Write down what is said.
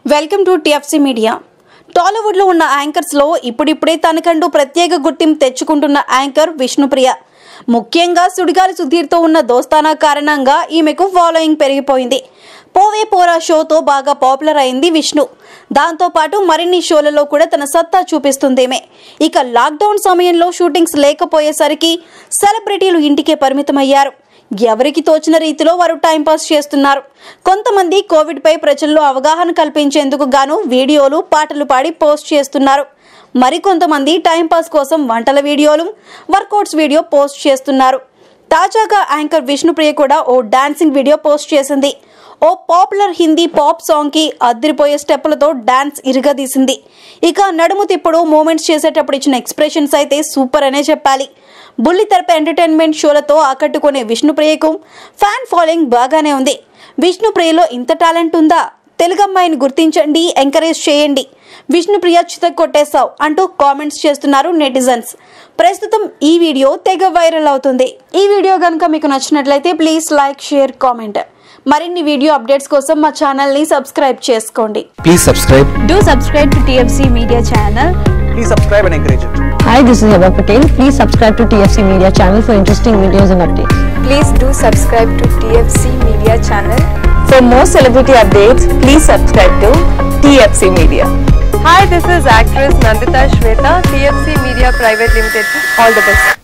Welcome to TFC media. Tollywood లో ఉన్న anchors లో ఇప్పుడిప్పుడే తనకంటూ ప్రత్యేక గుర్తింపు తెచ్చుకుంటున్న యాంకర్ విష్ణుప్రియ. ముఖ్యంగా సుడిగాలి సుధీర్తో ఉన్న దోస్తానా కారణంగా ఈమెకు ఫాలోయింగ్ పెరిగిపోయింది. పోవే పోరా షోతో బాగా పాపులర్ అయింది విష్ణు. దాంతో పాటు మరిన్ని షోలలో కూడా తన సత్తా చూపిస్తుందేమే. ఇక లాక్డౌన్ సమయంలో షూటింగ్స్ లేకపోయేసరికి సెలబ్రిటీలు ఇంటికే పరిమితమయ్యారు. ఎవరికి తోచిన రీతిలో వారు టైంపాస్ చేస్తున్నారు. కొంతమంది కోవిడ్ పై ప్రజల్లో అవగాహన కల్పించేందుకు గాను వీడియోలు, పాటలు పాడి పోస్ట్ చేస్తున్నారు. మరికొంతమంది టైంపాస్ కోసం వంటల వీడియోలు, వర్కౌట్స్ వీడియో పోస్ట్ చేస్తున్నారు. తాజాగా యాంకర్ విష్ణుప్రియ కూడా ఓ డాన్సింగ్ వీడియో పోస్ట్ చేసింది. ఓ పాపులర్ హిందీ పాప్ సాంగ్ కి అదిరిపోయే స్టెప్పులతో డాన్స్ ఇరగదీసింది. ఇక నడుము తిప్పుడు మూమెంట్స్ చేసేటప్పుడు ఇచ్చిన ఎక్స్ప్రెషన్స్ అయితే సూపర్ అనే చెప్పాలి. బుల్లితెరపై ఎంటర్టైన్మెంట్ షోలతో ఆకట్టుకునే విష్ణుప్రియకు ఫ్యాన్ ఫాలోయింగ్ బాగానే ఉంది. విష్ణుప్రియలో ఇంత టాలెంట్ ఉందా? తెలుగు అమ్మాయిని గుర్తించండి, ఎంకరేజ్ చేయండి. విష్ణుప్రియ చితక్ కొట్టేశావ్ అంటూ కామెంట్స్ చేస్తున్నారు నెటిజన్స్. ప్రస్తుతం ఈ వీడియో తెగ వైరల్ అవుతుంది. ఈ వీడియో కనుక మీకు నచ్చినట్లయితే ప్లీజ్ లైక్, షేర్, కామెంట్. మరిన్ని వీడియో అప్డేట్స్ కోసం మా ఛానల్ ని సబ్స్క్రైబ్ చేసుకోండి. Please subscribe. Do subscribe to TFC Media channel. Please subscribe and encourage it. Hi, this is Heba Patel. Please subscribe to TFC Media channel for interesting videos and updates. Please do subscribe to TFC Media channel. For more celebrity updates, please subscribe to TFC Media. Hi, this is actress Nandita Shweta, TFC Media Private Limited. All the best.